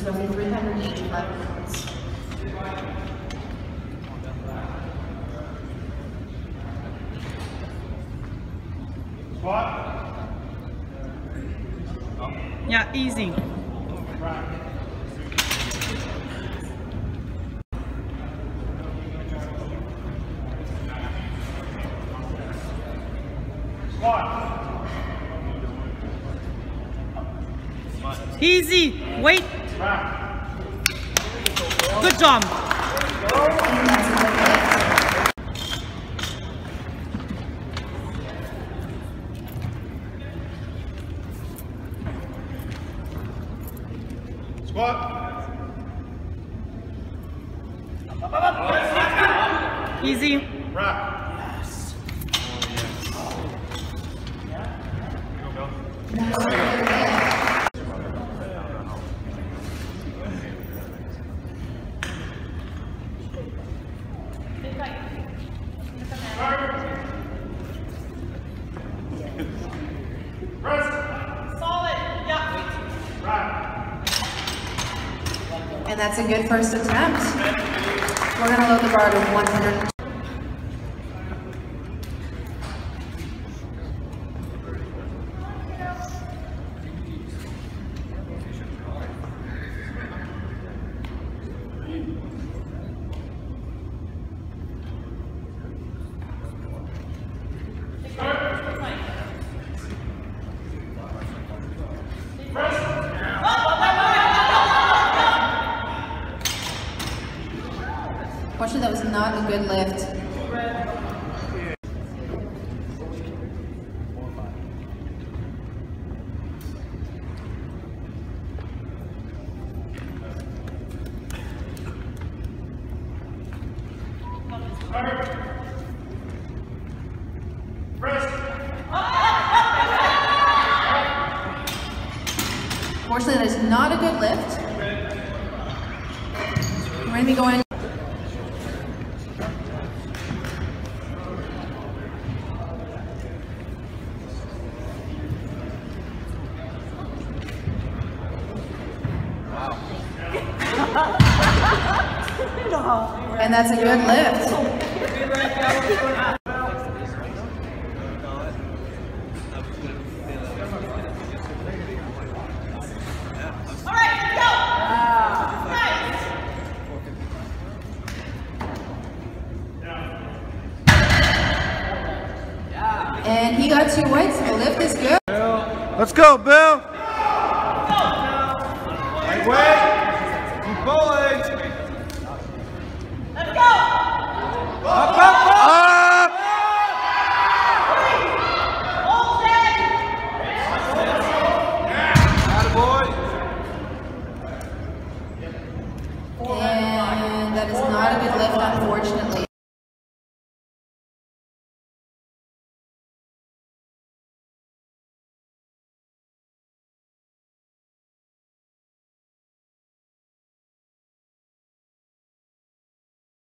roughly 385 pounds. Squat. Yeah, easy. Easy. Wait. Good job. Squat. Easy. Wrap. And that's a good first attempt. We're going to load the bar to 100. Unfortunately, that was not a good lift. Unfortunately, that is not a good lift. We're going to be going. And that's a good lift. All right, go. Nice. And he got 2 whites. The lift is good. Let's go, Bill. Wait.